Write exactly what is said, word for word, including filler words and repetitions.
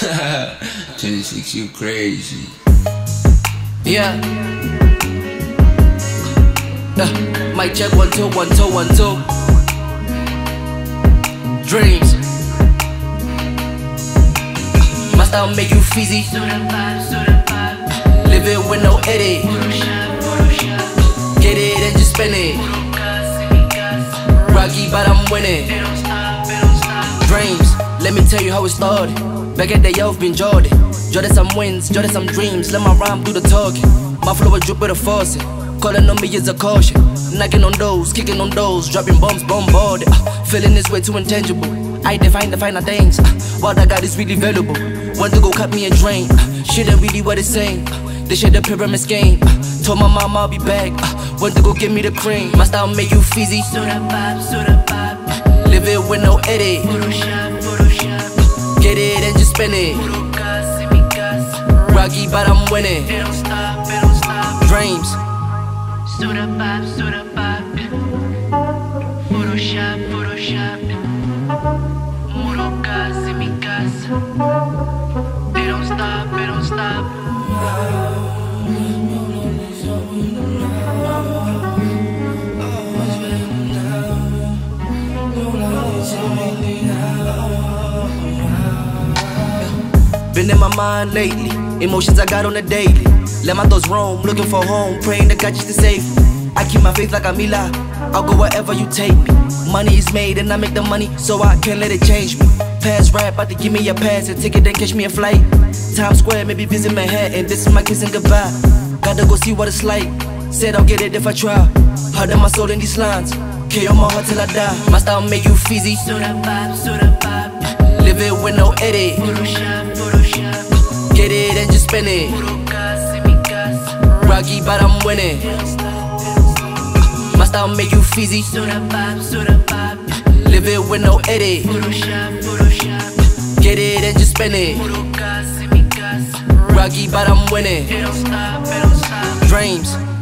twenty-six, you crazy. Yeah. Uh, mic check one two one two one two. Dreams. My style make you fizzy. Live it with no edit. Get it and just spend it. Rocky, but I'm winning. Dreams. Let me tell you how it started. Back at the youth, been Jordan. Jordan some wins, Jordan some dreams. Let my rhyme do the talking. My flow a drip with a faucet. Calling on me is a caution. Knocking on doors, kicking on doors, dropping bombs, bombarded. Uh, feeling this way too intangible. I define the finer things. Uh, what I got is really valuable. Want to go cut me a drain. Uh, shit ain't really what it's saying. Uh, they share the pyramid scheme. Uh, told my mom I'll be back. Uh, want to go get me the cream. My style make you fizzy. Uh, live it with no edit. Get it and just spend it. Rocky, but I'm winning. Dreams. Photoshop, Photoshop. Muro casa en mi casa. They don't stop, they don't stop. Been in my mind lately, emotions I got on the daily. Let my thoughts roam, looking for home, praying to God just to save me. I keep my faith like I'm Mila, I'll go wherever you take me. Money is made and I make the money, so I can't let it change me. Past rap, about to give me a pass, a ticket and catch me a flight. Times Square, maybe visit Manhattan, this is my kiss and goodbye. Gotta go see what it's like, said I'll get it if I try. Heart in my soul in these lines, K on my heart till I die. My style make you fizzy. Live it with no edit. Get it and just spend it. Rocky, but I'm winning. My style make you fizzy. Live it with no edit. Get it and just spend it. Rocky, but I'm winning. Dreams.